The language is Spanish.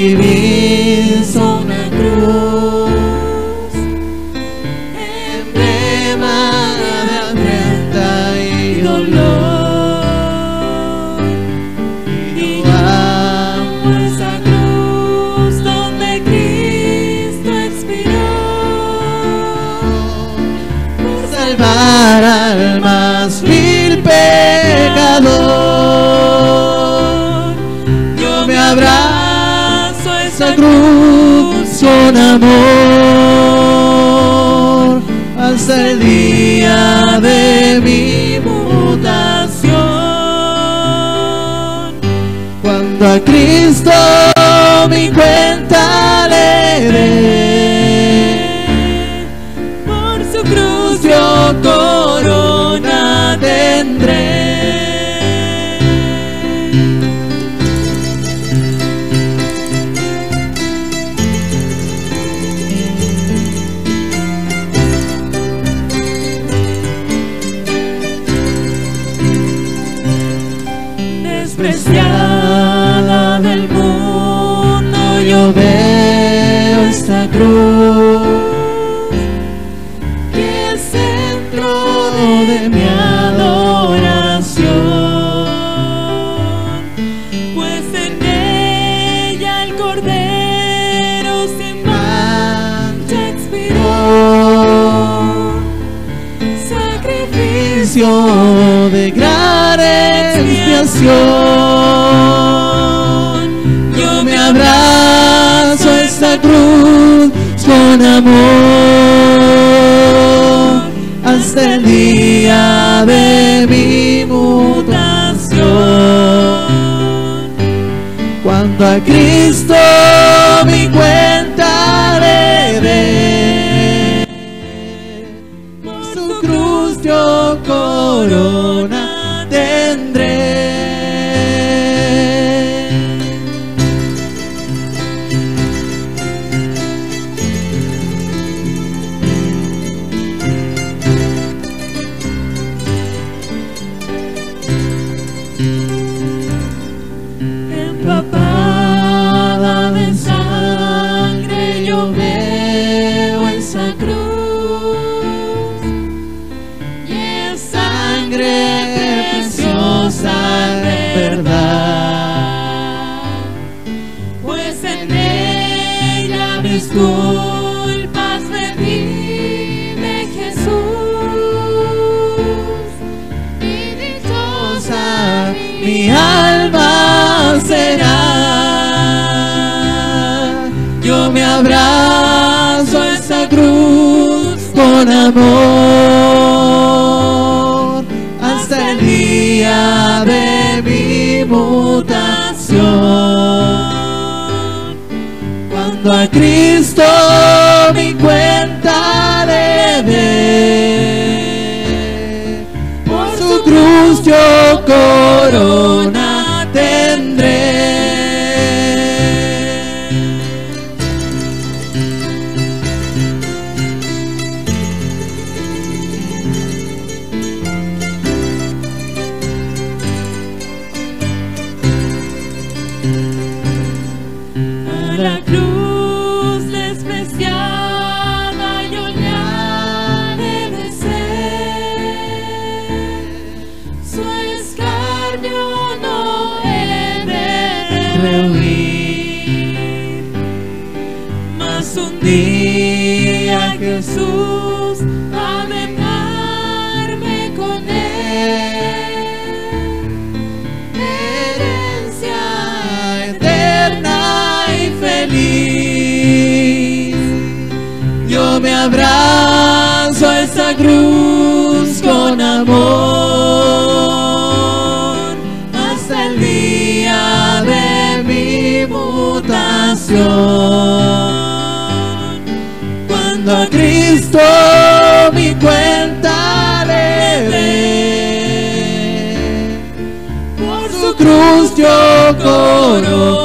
sacrificio, una cruz, emblema de afrenta y dolor. Y yo amo esa cruz donde Cristo expiró por salvar al más vil pecador. Yo me abrazo a esa cruz con amor hasta el día de mi mutación. Cuando a Cristo mi cuenta le dé, por su cruz yo corona tendré. Despreciada del mundo, yo veo esta cruz, que es centro de mi adoración, pues en ella el Cordero sin mancha expiró, sacrificio de gran expiación. Yo me abrazo a esta cruz con amor hasta el día de mi mutación. Cuando a Cristo mi cuenta le dé, por su cruz yo corona tendré. Empapada de sangre yo veo esa cruz, y es sangre preciosa de verdad, pues en ella mis culpas redime Jesús, y dichosa mi alma será. Yo me abrazo a esa cruz con amor hasta el día de mi mutación. Cuando a Cristo mi cuenta le dé, por su cruz yo corona tendré. A la cruz despreciada yo le haré de ser, su escarnio no he de rehuir, mas un día Jesús ha de darme con él herencia eterna y feliz. Yo me abrazo a esa cruz con amor hasta el día de mi mutación. Cuando a Cristo mi cuenta le dé, por su cruz yo corona